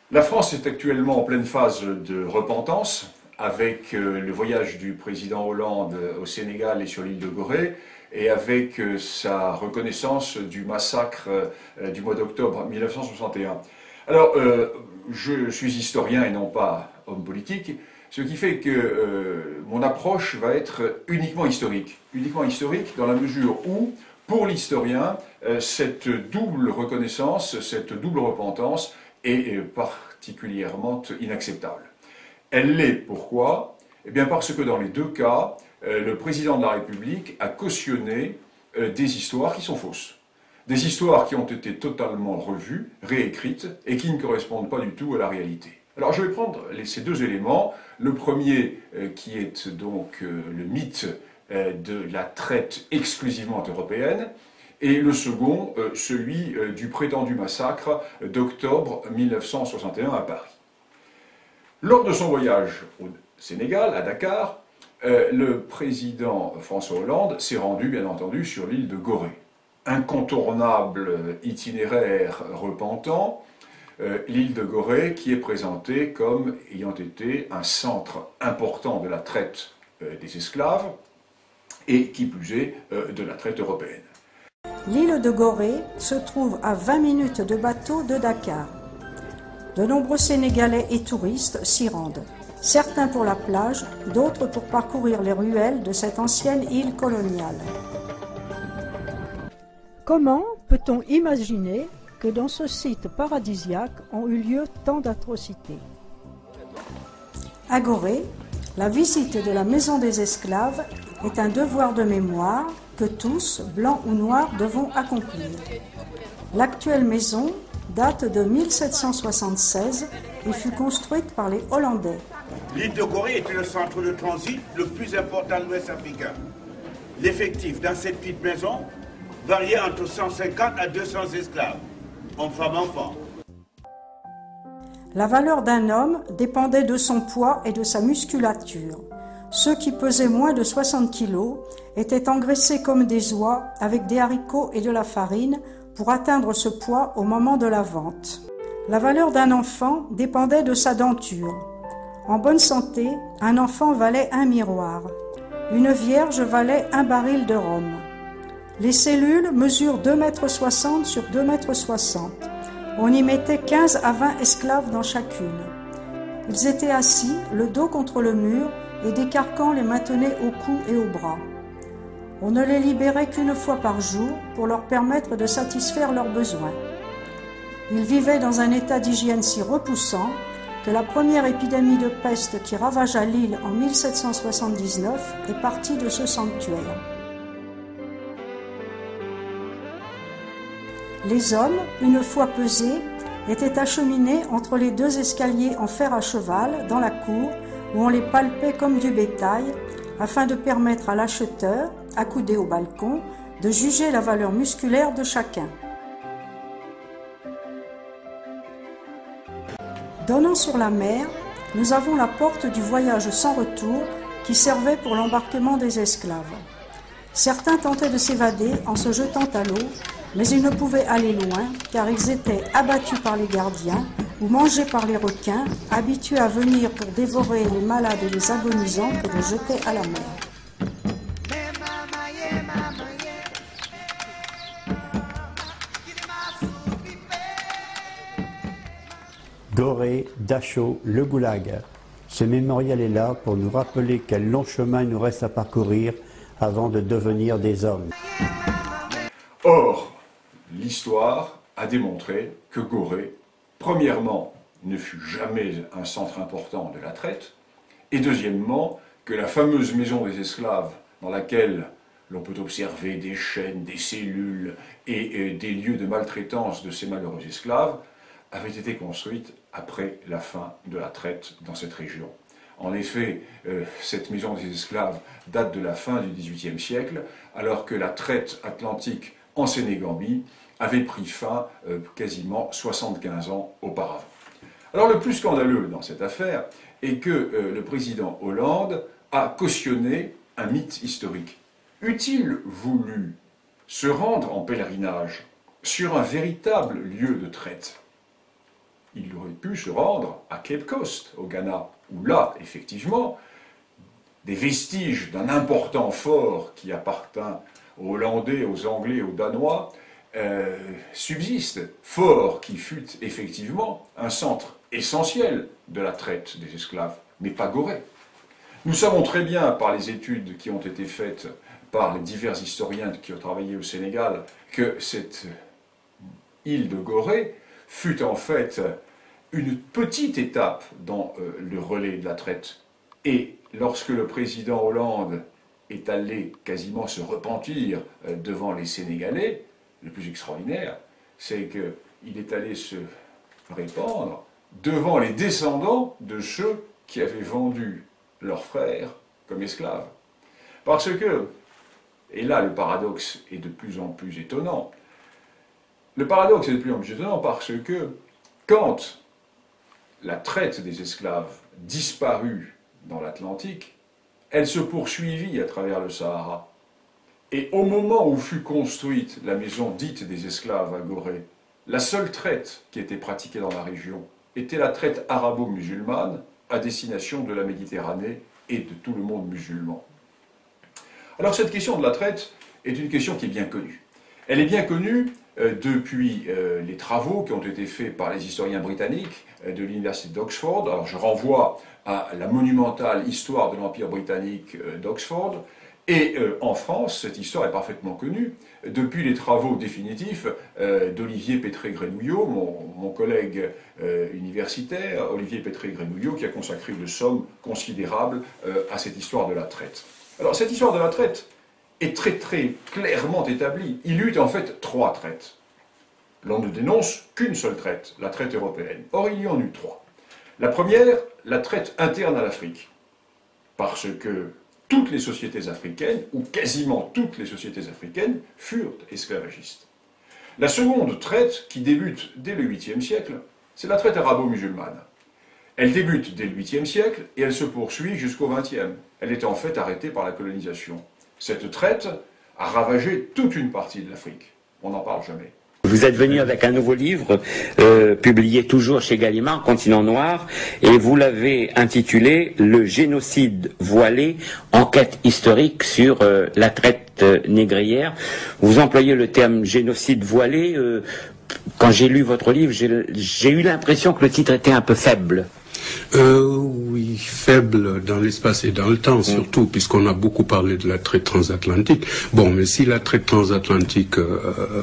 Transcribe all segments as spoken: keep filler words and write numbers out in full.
La France est actuellement en pleine phase de repentance, avec euh, le voyage du président Hollande au Sénégal et sur l'île de Gorée, et avec euh, sa reconnaissance du massacre euh, du mois d'octobre mille neuf cent soixante et un. Alors, euh, je suis historien et non pas homme politique, ce qui fait que euh, mon approche va être uniquement historique. Uniquement historique dans la mesure où, pour l'historien, euh, cette double reconnaissance, cette double repentance est particulièrement inacceptable. Elle l'est pourquoi? Eh bien parce que dans les deux cas, euh, le président de la République a cautionné euh, des histoires qui sont fausses. Des histoires qui ont été totalement revues, réécrites, et qui ne correspondent pas du tout à la réalité. Alors je vais prendre les, ces deux éléments. Le premier, euh, qui est donc euh, le mythe euh, de la traite exclusivement européenne, et le second, euh, celui euh, du prétendu massacre d'octobre mille neuf cent soixante et un à Paris. Lors de son voyage au Sénégal, à Dakar, euh, le président François Hollande s'est rendu, bien entendu, sur l'île de Gorée. Incontournable itinéraire repentant, euh, l'île de Gorée qui est présentée comme ayant été un centre important de la traite euh, des esclaves, et qui plus est, euh, de la traite européenne. L'île de Gorée se trouve à vingt minutes de bateau de Dakar. De nombreux Sénégalais et touristes s'y rendent. Certains pour la plage, d'autres pour parcourir les ruelles de cette ancienne île coloniale. Comment peut-on imaginer que dans ce site paradisiaque ont eu lieu tant d'atrocités? À Gorée, la visite de la maison des esclaves est un devoir de mémoire que tous, blancs ou noirs, devons accomplir. L'actuelle maison date de mille sept cent soixante-seize et fut construite par les Hollandais. L'île de Gorée était le centre de transit le plus important de l'Ouest africain. L'effectif dans cette petite maison variait entre cent cinquante à deux cents esclaves, hommes, femmes, enfants. La valeur d'un homme dépendait de son poids et de sa musculature. Ceux qui pesaient moins de soixante kilos étaient engraissés comme des oies avec des haricots et de la farine pour atteindre ce poids au moment de la vente. La valeur d'un enfant dépendait de sa denture. En bonne santé, un enfant valait un miroir. Une vierge valait un baril de rhum. Les cellules mesurent deux mètres soixante sur deux mètres soixante. On y mettait quinze à vingt esclaves dans chacune. Ils étaient assis, le dos contre le mur, et des carcans les maintenaient au cou et au bras. On ne les libérait qu'une fois par jour pour leur permettre de satisfaire leurs besoins. Ils vivaient dans un état d'hygiène si repoussant que la première épidémie de peste qui ravagea l'île en mille sept cent soixante-dix-neuf est partie de ce sanctuaire. Les hommes, une fois pesés, étaient acheminés entre les deux escaliers en fer à cheval dans la cour où on les palpait comme du bétail afin de permettre à l'acheteur, accoudé au balcon, de juger la valeur musculaire de chacun. Donnant sur la mer, nous avons la porte du voyage sans retour qui servait pour l'embarquement des esclaves. Certains tentaient de s'évader en se jetant à l'eau, mais ils ne pouvaient aller loin car ils étaient abattus par les gardiens ou mangés par les requins, habitués à venir pour dévorer les malades et les agonisants que de jeter à la mer. Gorée, Dachau, le Goulag. Ce mémorial est là pour nous rappeler quel long chemin il nous reste à parcourir avant de devenir des hommes. Or, l'histoire a démontré que Gorée, premièrement, ne fut jamais un centre important de la traite, et deuxièmement, que la fameuse maison des esclaves, dans laquelle l'on peut observer des chaînes, des cellules et, et des lieux de maltraitance de ces malheureux esclaves, avait été construite après la fin de la traite dans cette région. En effet, euh, cette maison des esclaves date de la fin du dix-huitième siècle, alors que la traite atlantique en Sénégambie avait pris fin euh, quasiment soixante-quinze ans auparavant. Alors le plus scandaleux dans cette affaire est que euh, le président Hollande a cautionné un mythe historique. Eût-il voulu se rendre en pèlerinage sur un véritable lieu de traite, il aurait pu se rendre à Cape Coast, au Ghana, où là, effectivement, des vestiges d'un important fort qui appartint aux Hollandais, aux Anglais, aux Danois, euh, subsistent. Fort qui fut effectivement un centre essentiel de la traite des esclaves, mais pas Gorée. Nous savons très bien, par les études qui ont été faites par les divers historiens qui ont travaillé au Sénégal, que cette île de Gorée fut en fait une petite étape dans euh, le relais de la traite. Et lorsque le président Hollande est allé quasiment se repentir euh, devant les Sénégalais, le plus extraordinaire, c'est qu'il est allé se répandre devant les descendants de ceux qui avaient vendu leurs frères comme esclaves. Parce que, et là le paradoxe est de plus en plus étonnant, le paradoxe est de plus en plus étonnant parce que quand la traite des esclaves disparut dans l'Atlantique, elle se poursuivit à travers le Sahara. Et au moment où fut construite la maison dite des esclaves à Gorée, la seule traite qui était pratiquée dans la région était la traite arabo-musulmane à destination de la Méditerranée et de tout le monde musulman. Alors cette question de la traite est une question qui est bien connue. Elle est bien connue euh, depuis euh, les travaux qui ont été faits par les historiens britanniques euh, de l'université d'Oxford. Alors je renvoie à la monumentale histoire de l'Empire britannique euh, d'Oxford. Et euh, en France, cette histoire est parfaitement connue depuis les travaux définitifs euh, d'Olivier Pétré-Grenouillot, mon, mon collègue euh, universitaire, Olivier Pétré-Grenouillot, qui a consacré de sommes considérables euh, à cette histoire de la traite. Alors cette histoire de la traite est très très clairement établie. Il y eut en fait trois traites. L'on ne dénonce qu'une seule traite, la traite européenne. Or il y en eut trois. La première, la traite interne à l'Afrique, parce que toutes les sociétés africaines, ou quasiment toutes les sociétés africaines, furent esclavagistes. La seconde traite, qui débute dès le huitième siècle, c'est la traite arabo-musulmane. Elle débute dès le huitième siècle et elle se poursuit jusqu'au vingtième. Elle est en fait arrêtée par la colonisation. Cette traite a ravagé toute une partie de l'Afrique. On n'en parle jamais. Vous êtes venu avec un nouveau livre, euh, publié toujours chez Gallimard, Continent Noir, et vous l'avez intitulé « Le génocide voilé, enquête historique sur euh, la traite euh, négrière ». Vous employez le terme « génocide voilé euh, ». Quand j'ai lu votre livre, j'ai eu l'impression que le titre était un peu faible. Euh, oui, faible dans l'espace et dans le temps, surtout, mmh. puisqu'on a beaucoup parlé de la traite transatlantique. Bon, mais si la traite transatlantique euh,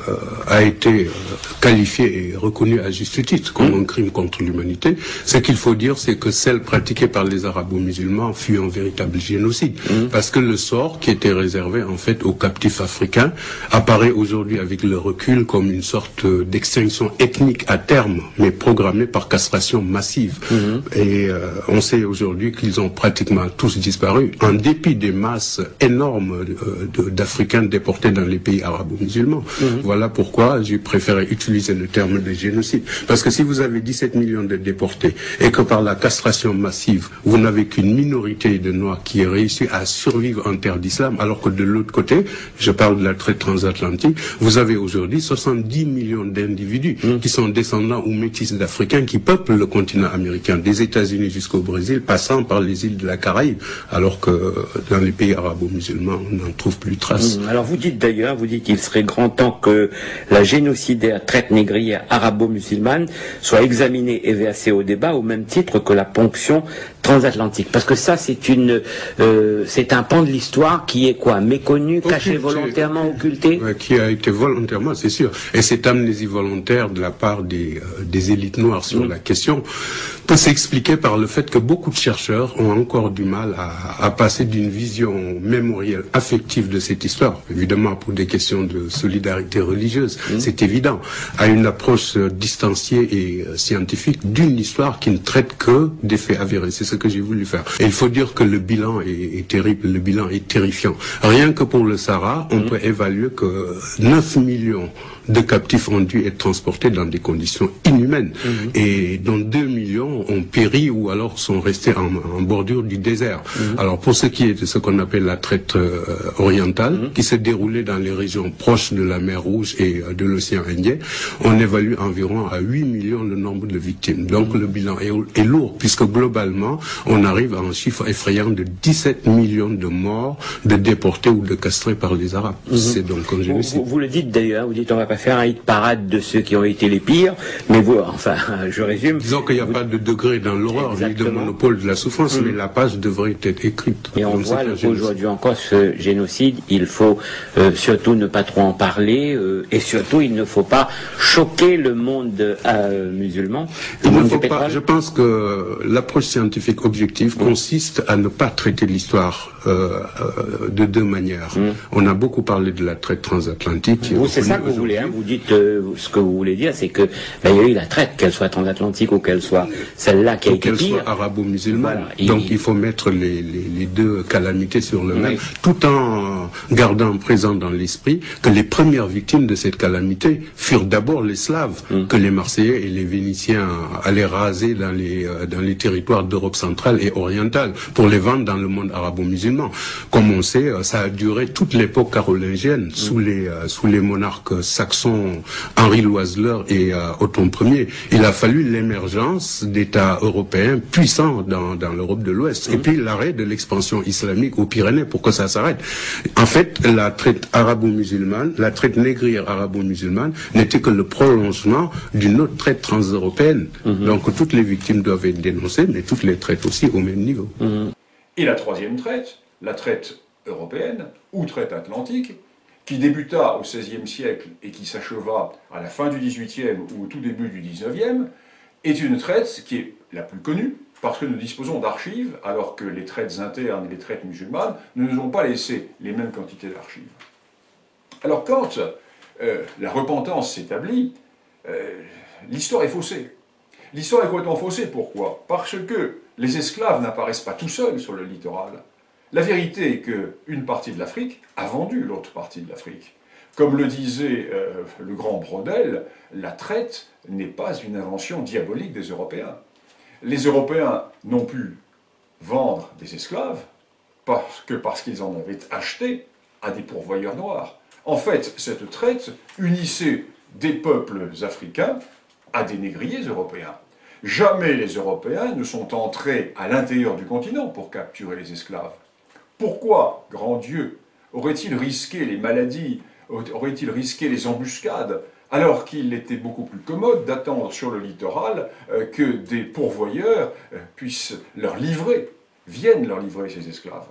a été euh, qualifiée et reconnue à juste titre comme mmh. un crime contre l'humanité, ce qu'il faut dire, c'est que celle pratiquée par les arabo-musulmans fut un véritable génocide. Mmh. Parce que le sort qui était réservé, en fait, aux captifs africains apparaît aujourd'hui avec le recul comme une sorte d'extinction ethnique à terme, mais programmée par castration massive. Mmh. Et euh, on sait aujourd'hui qu'ils ont pratiquement tous disparu, en dépit des masses énormes euh, d'Africains déportés dans les pays arabo-musulmans. Mmh. Voilà pourquoi j'ai préféré utiliser le terme de génocide. Parce que si vous avez dix-sept millions de déportés, et que par la castration massive, vous n'avez qu'une minorité de Noirs qui a réussi à survivre en terre d'islam, alors que de l'autre côté, je parle de la traite transatlantique, vous avez aujourd'hui soixante-dix millions d'individus mmh. qui sont descendants ou métis d'Africains qui peuplent le continent américain, des États-Unis jusqu'au Brésil, passant par les îles de la Caraïbe, alors que dans les pays arabo-musulmans, on n'en trouve plus trace. Alors vous dites d'ailleurs, vous dites qu'il serait grand temps que la génocidaire traite négrière arabo-musulmane soit examinée et versée au débat au même titre que la ponction transatlantique. Parce que ça, c'est une, euh, c'est un pan de l'histoire qui est quoi, méconnu, caché volontairement, occulté. Ouais, qui a été volontairement, c'est sûr. Et cette amnésie volontaire de la part des, euh, des élites noires sur mmh. la question peut s'expliquer par le fait que beaucoup de chercheurs ont encore du mal à, à passer d'une vision mémorielle, affective de cette histoire, évidemment pour des questions de solidarité religieuse, mmh. c'est évident, à une approche euh, distanciée et euh, scientifique d'une histoire qui ne traite que des faits avérés. C'est ce que j'ai voulu faire. Et il faut dire que le bilan est, est terrible, le bilan est terrifiant. Rien que pour le Sahara, on mmh. peut évaluer que neuf millions de captifs ont dû être transportés dans des conditions inhumaines. Mmh. Et dont deux millions ont péri péri ou alors sont restés en, en bordure du désert. Mmh. Alors pour ce qui est de ce qu'on appelle la traite euh, orientale, mmh. qui s'est déroulée dans les régions proches de la mer Rouge et euh, de l'océan Indien, on évalue environ à huit millions le nombre de victimes. Donc mmh. le bilan est, est lourd, puisque globalement, on arrive à un chiffre effrayant de dix-sept millions de morts, de déportés ou de castrés par les Arabes. Mmh. C'est donc un génocide. Vous, vous le dites d'ailleurs, vous dites on va pas faire un hit parade de ceux qui ont été les pires, mais vous, enfin, je résume. Disons qu'il n'y a vous... pas de degré dans l'horreur, ni de monopole de la souffrance, mmh. mais la page devrait être écrite. Et on voit qu'aujourd'hui encore ce génocide, il faut euh, surtout ne pas trop en parler, euh, et surtout il ne faut pas choquer le monde euh, musulman. Il ne faut pas, je pense que l'approche scientifique objective mmh. consiste à ne pas traiter l'histoire euh, euh, de deux manières. Mmh. On a beaucoup parlé de la traite transatlantique. Vous, c'est ça que vous voulez, hein, vous dites euh, ce que vous voulez dire, c'est que ben, il y a eu la traite, qu'elle soit transatlantique ou qu'elle soit celle-là qui a été pire. Qu'elle soit arabo-musulmane. Voilà. Donc il... il faut mettre les, les, les deux calamités sur le oui. même, tout en gardant présent dans l'esprit que les premières victimes de cette calamité furent d'abord les Slaves, mmh. que les Marseillais et les Vénitiens allaient raser dans les, euh, dans les territoires d'Europe centrale et orientale pour les vendre dans le monde arabo-musulman. Comme on sait, ça a duré toute l'époque carolingienne, mmh. sous les euh, sous les monarques saxons Henri l'Oiseleur et euh, Othon Ier. Il a fallu l'émergence d'États européens puissants dans, dans l'Europe de l'Ouest, mmh. et puis l'arrêt de l'expansion islamique aux Pyrénées pour que ça s'arrête. En fait, la traite arabo-musulmane, la traite négrière arabo-musulmane n'était que le prolongement d'une autre traite transeuropéenne. Mmh. Donc toutes les victimes doivent être dénoncées, mais toutes les traites aussi au même niveau. Mmh. Et la troisième traite, la traite européenne ou traite atlantique, qui débuta au seizième siècle et qui s'acheva à la fin du dix-huitième ou au tout début du dix-neuvième, est une traite qui est la plus connue parce que nous disposons d'archives, alors que les traites internes et les traites musulmanes ne nous ont pas laissé les mêmes quantités d'archives. Alors quand euh, la repentance s'établit, euh, l'histoire est faussée. L'histoire est complètement faussée, pourquoi? Parce que les esclaves n'apparaissent pas tout seuls sur le littoral. La vérité est qu'une partie de l'Afrique a vendu l'autre partie de l'Afrique. Comme le disait euh, le grand Braudel, la traite n'est pas une invention diabolique des Européens. Les Européens n'ont pu vendre des esclaves parce que parce qu'ils en avaient acheté à des pourvoyeurs noirs. En fait, cette traite unissait des peuples africains à des négriers européens. Jamais les Européens ne sont entrés à l'intérieur du continent pour capturer les esclaves. Pourquoi, grand Dieu, aurait-il risqué les maladies, aurait-il risqué les embuscades, alors qu'il était beaucoup plus commode d'attendre sur le littoral euh, que des pourvoyeurs euh, puissent leur livrer, viennent leur livrer ces esclaves.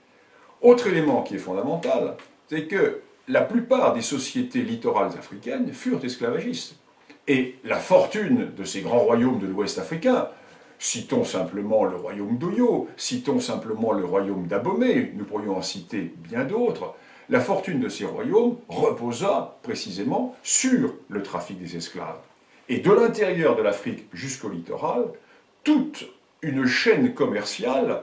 Autre élément qui est fondamental, c'est que la plupart des sociétés littorales africaines furent esclavagistes. Et la fortune de ces grands royaumes de l'Ouest africain, citons simplement le royaume d'Oyo, citons simplement le royaume d'Abomey, nous pourrions en citer bien d'autres, la fortune de ces royaumes reposa précisément sur le trafic des esclaves. Et de l'intérieur de l'Afrique jusqu'au littoral, toute une chaîne commerciale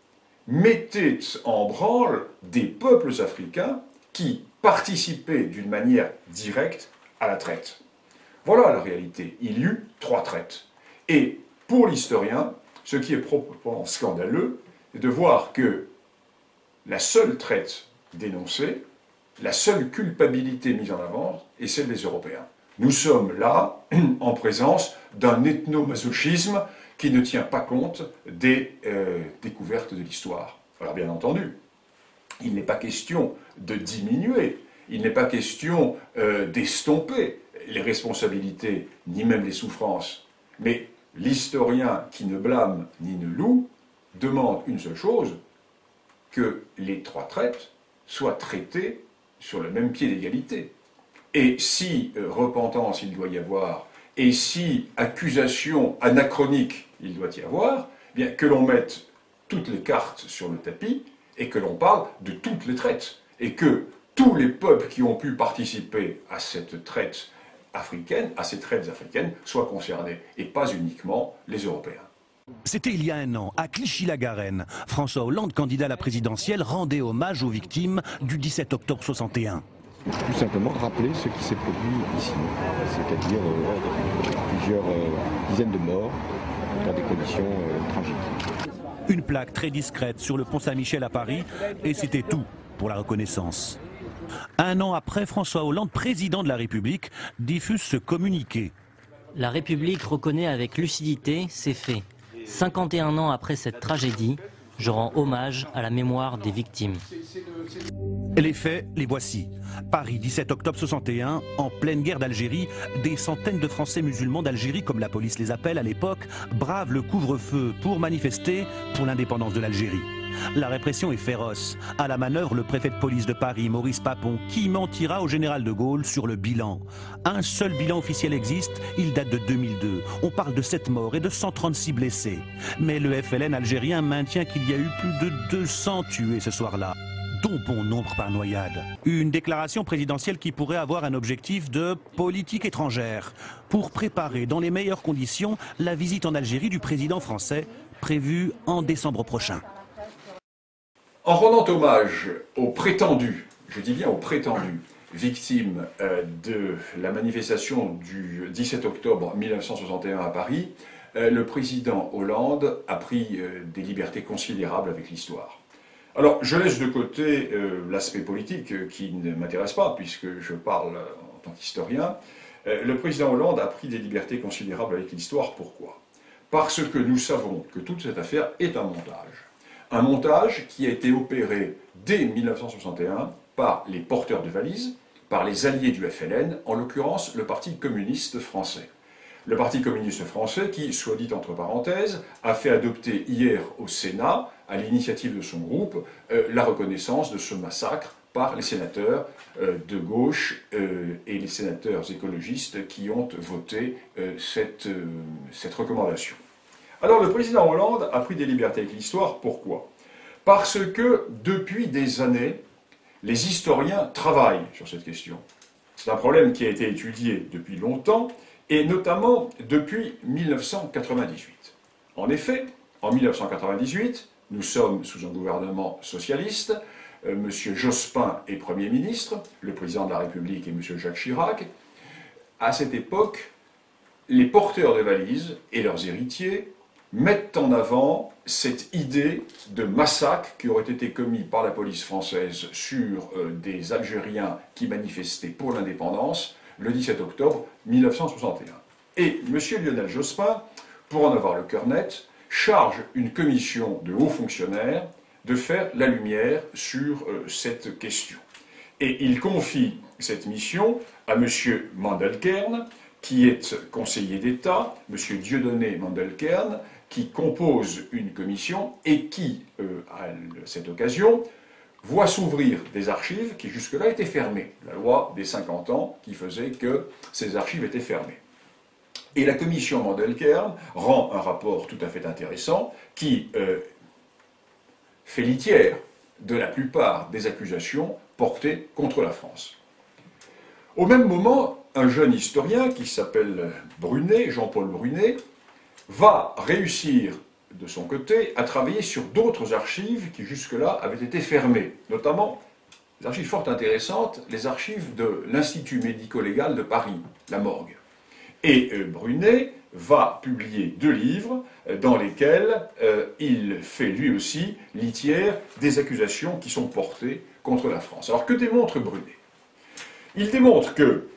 mettait en branle des peuples africains qui participaient d'une manière directe à la traite. Voilà la réalité. Il y eut trois traites. Et pour l'historien, ce qui est proprement scandaleux, c'est de voir que la seule traite dénoncée, la seule culpabilité mise en avant, est celle des Européens. Nous sommes là, en présence d'un ethnomasochisme qui ne tient pas compte des euh, découvertes de l'histoire. Alors bien entendu, il n'est pas question de diminuer, il n'est pas question euh, d'estomper les responsabilités, ni même les souffrances. Mais l'historien qui ne blâme ni ne loue demande une seule chose, que les trois traites soient traitées sur le même pied d'égalité. Et si euh, repentance il doit y avoir, et si accusation anachronique il doit y avoir, eh bien que l'on mette toutes les cartes sur le tapis et que l'on parle de toutes les traites. Et que tous les peuples qui ont pu participer à cette traite africaine, à ces traites africaines, soient concernés, et pas uniquement les Européens. C'était il y a un an, à Clichy-la-Garenne. François Hollande, candidat à la présidentielle, rendait hommage aux victimes du dix-sept octobre soixante et un. Tout simplement rappeler ce qui s'est produit ici, c'est-à-dire euh, plusieurs euh, dizaines de morts dans des conditions euh, tragiques. Une plaque très discrète sur le pont Saint-Michel à Paris, et c'était tout pour la reconnaissance. Un an après, François Hollande, président de la République, diffuse ce communiqué. La République reconnaît avec lucidité ces faits. cinquante et un ans après cette tragédie, je rends hommage à la mémoire des victimes. Les faits, les voici. Paris, dix-sept octobre soixante et un, en pleine guerre d'Algérie, des centaines de Français musulmans d'Algérie, comme la police les appelle à l'époque, bravent le couvre-feu pour manifester pour l'indépendance de l'Algérie. La répression est féroce. À la manœuvre, le préfet de police de Paris, Maurice Papon, qui mentira au général de Gaulle sur le bilan. Un seul bilan officiel existe, il date de deux mille deux. On parle de sept morts et de cent trente-six blessés. Mais le F L N algérien maintient qu'il y a eu plus de deux cents tués ce soir-là, dont bon nombre par noyade. Une déclaration présidentielle qui pourrait avoir un objectif de politique étrangère, pour préparer dans les meilleures conditions la visite en Algérie du président français, prévue en décembre prochain. En rendant hommage aux prétendus, je dis bien aux prétendus, victimes euh, de la manifestation du dix-sept octobre mille neuf cent soixante et un à Paris, euh, le président Hollande a pris euh, des libertés considérables avec l'histoire. Alors, je laisse de côté euh, l'aspect politique euh, qui ne m'intéresse pas, puisque je parle euh, en tant qu'historien. Euh, le président Hollande a pris des libertés considérables avec l'histoire. Pourquoi? Parce que nous savons que toute cette affaire est un montage. Un montage qui a été opéré dès mille neuf cent soixante et un par les porteurs de valises, par les alliés du F L N, en l'occurrence le Parti communiste français. Le Parti communiste français qui, soit dit entre parenthèses, a fait adopter hier au Sénat, à l'initiative de son groupe, euh, la reconnaissance de ce massacre par les sénateurs euh, de gauche euh, et les sénateurs écologistes qui ont voté euh, cette, euh, cette recommandation. Alors le président Hollande a pris des libertés avec l'histoire, pourquoi? Parce que depuis des années, les historiens travaillent sur cette question. C'est un problème qui a été étudié depuis longtemps, et notamment depuis mille neuf cent quatre-vingt-dix-huit. En effet, en mille neuf cent quatre-vingt-dix-huit, nous sommes sous un gouvernement socialiste, euh, M. Jospin est Premier ministre, le président de la République est M. Jacques Chirac. À cette époque, les porteurs de valises et leurs héritiers mettent en avant cette idée de massacre qui aurait été commis par la police française sur euh, des Algériens qui manifestaient pour l'indépendance le dix-sept octobre mille neuf cent soixante et un. Et M. Lionel Jospin, pour en avoir le cœur net, charge une commission de hauts fonctionnaires de faire la lumière sur euh, cette question. Et il confie cette mission à M. Mandelkern, qui est conseiller d'État, M. Dieudonné Mandelkern, qui compose une commission et qui, euh, à cette occasion, voit s'ouvrir des archives qui jusque-là étaient fermées. La loi des cinquante ans qui faisait que ces archives étaient fermées. Et la commission Mandelkern rend un rapport tout à fait intéressant qui euh, fait litière de la plupart des accusations portées contre la France. Au même moment, un jeune historien qui s'appelle Brunet, Jean-Paul Brunet, va réussir de son côté à travailler sur d'autres archives qui jusque-là avaient été fermées, notamment des archives fort intéressantes, les archives de l'Institut médico-légal de Paris, la Morgue. Et euh, Brunet va publier deux livres euh, dans lesquels euh, il fait lui aussi litière des accusations qui sont portées contre la France. Alors que démontre Brunet? Il démontre que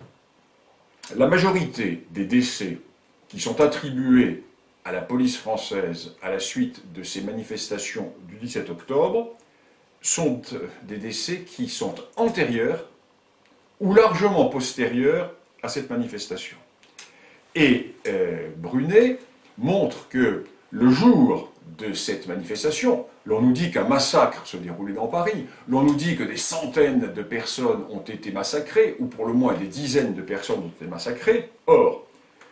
la majorité des décès qui sont attribués à la police française à la suite de ces manifestations du dix-sept octobre sont des décès qui sont antérieurs ou largement postérieurs à cette manifestation. Et euh, Brunet montre que le jour de cette manifestation, l'on nous dit qu'un massacre se déroulait dans Paris, l'on nous dit que des centaines de personnes ont été massacrées, ou pour le moins des dizaines de personnes ont été massacrées. Or,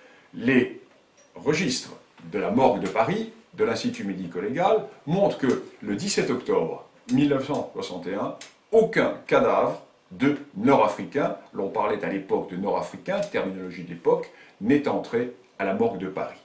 les registres de la morgue de Paris, de l'Institut médico-légal, montrent que le dix-sept octobre mille neuf cent soixante et un, aucun cadavre de Nord-Africain, l'on parlait à l'époque de Nord-Africain, terminologie de l'époque, n'est entré à la morgue de Paris.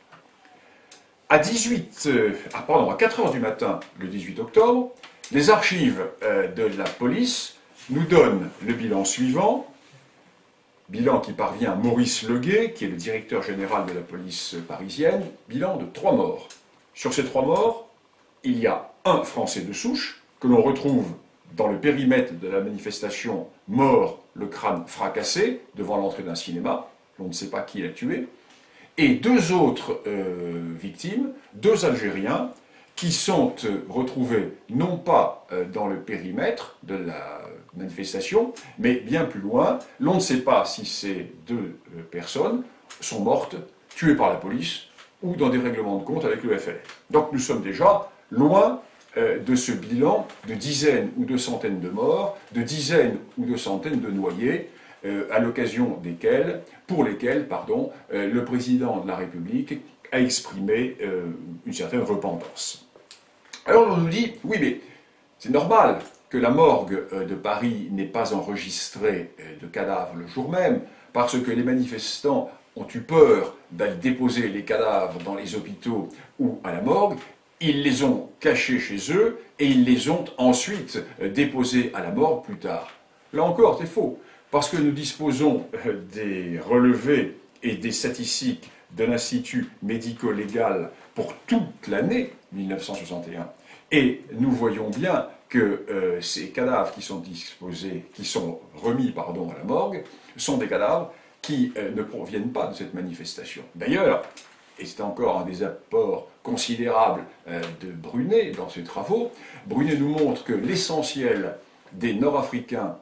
À, dix-huit, euh, ah, pardon, à quatre heures du matin, le dix-huit octobre, les archives euh, de la police nous donnent le bilan suivant. bilan qui parvient à Maurice Leguet, qui est le directeur général de la police parisienne, bilan de trois morts. Sur ces trois morts, il y a un Français de souche, que l'on retrouve dans le périmètre de la manifestation, mort, le crâne fracassé, devant l'entrée d'un cinéma, on ne sait pas qui l'a tué, et deux autres euh, victimes, deux Algériens, qui sont euh, retrouvés non pas euh, dans le périmètre de la manifestation, mais bien plus loin. L'on ne sait pas si ces deux euh, personnes sont mortes, tuées par la police, ou dans des règlements de compte avec le F L N. Donc nous sommes déjà loin euh, de ce bilan de dizaines ou de centaines de morts, de dizaines ou de centaines de noyés, euh, à l'occasion desquels, pour lesquels, pardon, euh, le président de la République a exprimé euh, une certaine repentance. Alors on nous dit, oui mais c'est normal que la morgue euh, de Paris n'ait pas enregistré euh, de cadavres le jour même, parce que les manifestants ont eu peur d'aller déposer les cadavres dans les hôpitaux ou à la morgue. Ils les ont cachés chez eux et ils les ont ensuite déposés à la morgue plus tard. Là encore, c'est faux, parce que nous disposons des relevés et des statistiques de l'Institut médico-légal pour toute l'année mille neuf cent soixante et un. Et nous voyons bien que euh, ces cadavres qui sont disposés, qui sont remis pardon, à la morgue, sont des cadavres qui euh, ne proviennent pas de cette manifestation. D'ailleurs, et c'est encore un des apports considérables euh, de Brunet dans ses travaux, Brunet nous montre que l'essentiel des Nord-Africains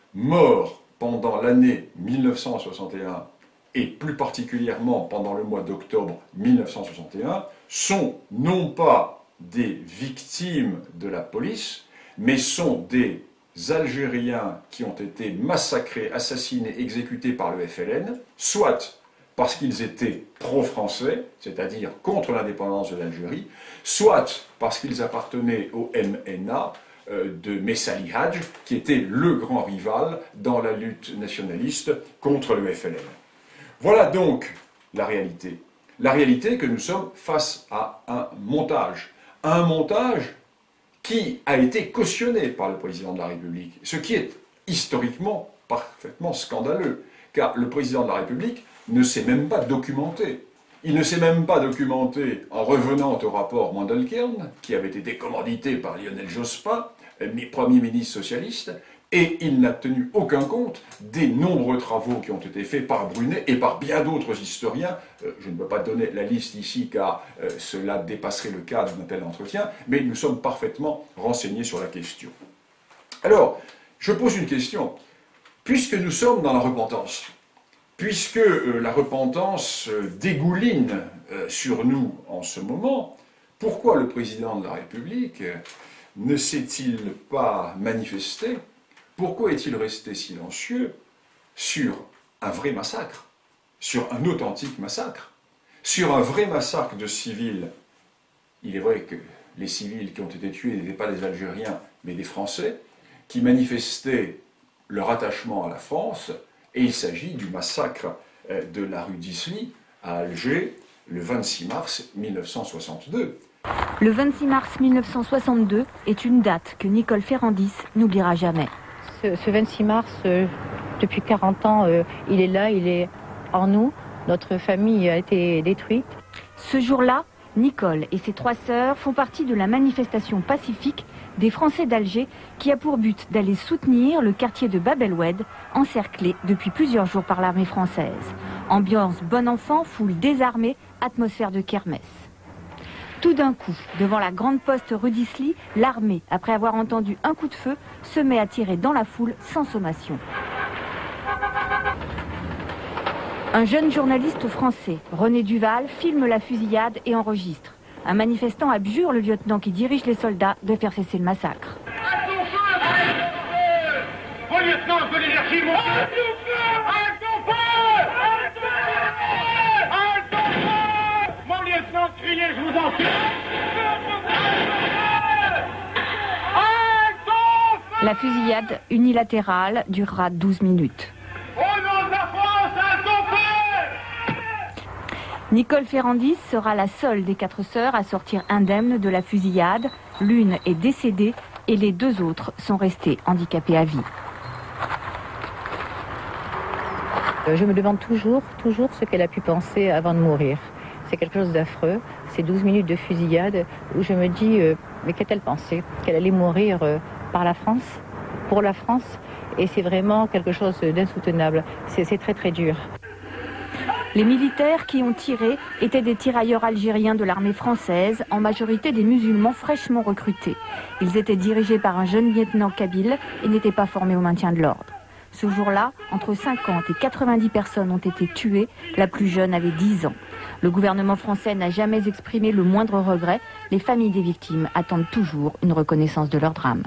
morts pendant l'année mille neuf cent soixante et un, et plus particulièrement pendant le mois d'octobre mille neuf cent soixante et un, sont non pas des victimes de la police, mais sont des Algériens qui ont été massacrés, assassinés, exécutés par le F L N, soit parce qu'ils étaient pro-français, c'est-à-dire contre l'indépendance de l'Algérie, soit parce qu'ils appartenaient au M N A euh, de Messali Hadj, qui était le grand rival dans la lutte nationaliste contre le F L N. Voilà donc la réalité. La réalité est que nous sommes face à un montage. Un montage qui a été cautionné par le président de la République, ce qui est historiquement parfaitement scandaleux, car le président de la République ne s'est même pas documenté. Il ne s'est même pas documenté en revenant au rapport Mandelkern, qui avait été commandité par Lionel Jospin, Premier ministre socialiste, et il n'a tenu aucun compte des nombreux travaux qui ont été faits par Brunet et par bien d'autres historiens. Euh, je ne peux pas donner la liste ici car euh, cela dépasserait le cadre d'un tel entretien, mais nous sommes parfaitement renseignés sur la question. Alors, je pose une question. Puisque nous sommes dans la repentance, puisque euh, la repentance euh, dégouline euh, sur nous en ce moment, pourquoi le président de la République euh, ne s'est-il pas manifesté? Pourquoi est-il resté silencieux sur un vrai massacre, sur un authentique massacre, sur un vrai massacre de civils? Il est vrai que les civils qui ont été tués n'étaient pas des Algériens, mais des Français, qui manifestaient leur attachement à la France, et il s'agit du massacre de la rue d'Isly à Alger, le vingt-six mars mille neuf cent soixante-deux. Le vingt-six mars mille neuf cent soixante-deux est une date que Nicole Ferrandis n'oubliera jamais. Ce, ce vingt-six mars, euh, depuis quarante ans, euh, il est là, il est en nous. Notre famille a été détruite. Ce jour-là, Nicole et ses trois sœurs font partie de la manifestation pacifique des Français d'Alger qui a pour but d'aller soutenir le quartier de Bab el-Oued, encerclé depuis plusieurs jours par l'armée française. Ambiance bon enfant, foule désarmée, atmosphère de kermesse. Tout d'un coup, devant la grande poste rue d'Isly, l'armée, après avoir entendu un coup de feu, se met à tirer dans la foule sans sommation. Un jeune journaliste français, René Duval, filme la fusillade et enregistre. Un manifestant abjure le lieutenant qui dirige les soldats de faire cesser le massacre. Vos lieutenants de l'énergie, mon feu! Mon lieutenant, criez, je vous en prie! La fusillade unilatérale durera douze minutes. Nicole Ferrandis sera la seule des quatre sœurs à sortir indemne de la fusillade. L'une est décédée et les deux autres sont restées handicapées à vie. Je me demande toujours, toujours ce qu'elle a pu penser avant de mourir. C'est quelque chose d'affreux, ces douze minutes de fusillade où je me dis, euh, mais qu'a-t-elle pensé? Qu'elle allait mourir euh, par la France, pour la France, et c'est vraiment quelque chose d'insoutenable. C'est très très dur. Les militaires qui ont tiré étaient des tirailleurs algériens de l'armée française, en majorité des musulmans fraîchement recrutés. Ils étaient dirigés par un jeune lieutenant kabyle et n'étaient pas formés au maintien de l'ordre. Ce jour-là, entre cinquante et quatre-vingt-dix personnes ont été tuées, la plus jeune avait dix ans. Le gouvernement français n'a jamais exprimé le moindre regret. Les familles des victimes attendent toujours une reconnaissance de leur drame.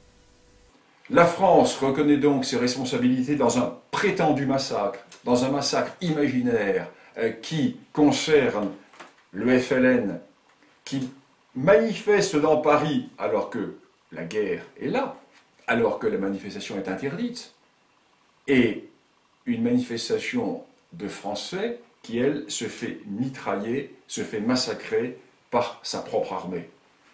La France reconnaît donc ses responsabilités dans un prétendu massacre, dans un massacre imaginaire euh, qui concerne le F L N, qui manifeste dans Paris alors que la guerre est là, alors que la manifestation est interdite, et une manifestation de Français qui, elle, se fait mitrailler, se fait massacrer par sa propre armée.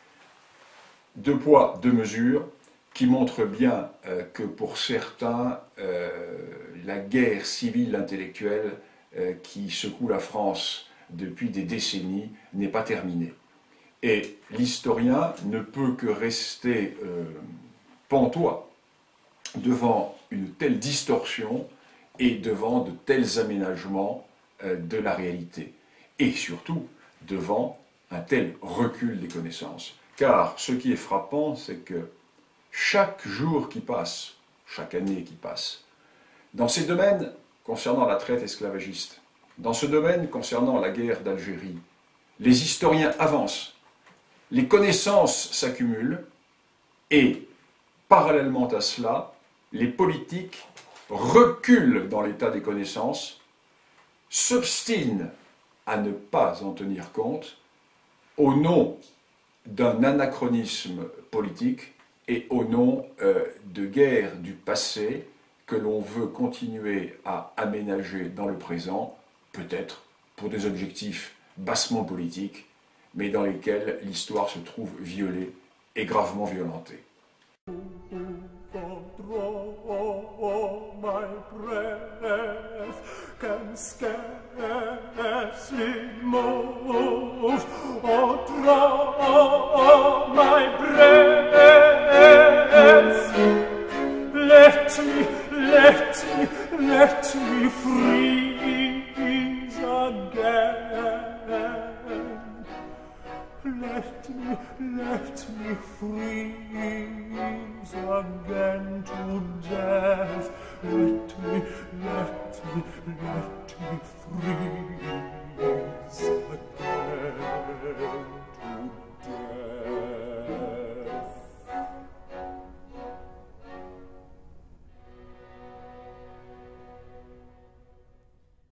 Deux poids, deux mesures, qui montrent bien euh, que pour certains, euh, la guerre civile intellectuelle euh, qui secoue la France depuis des décennies n'est pas terminée. Et l'historien ne peut que rester euh, pantois devant une telle distorsion et devant de tels aménagements euh, de la réalité. Et surtout, devant un tel recul des connaissances. Car ce qui est frappant, c'est que chaque jour qui passe, chaque année qui passe, dans ces domaines concernant la traite esclavagiste, dans ce domaine concernant la guerre d'Algérie, les historiens avancent, les connaissances s'accumulent et, parallèlement à cela, les politiques reculent dans l'état des connaissances, s'obstinent à ne pas en tenir compte au nom d'un anachronisme politique et au nom euh, de guerres du passé que l'on veut continuer à aménager dans le présent, peut-être pour des objectifs bassement politiques, mais dans lesquels l'histoire se trouve violée et gravement violentée. Can scarcely move, oh, draw my breath. Let me, let me, let me freeze again. Let me, let me freeze again to death. Let me, let me, let me free.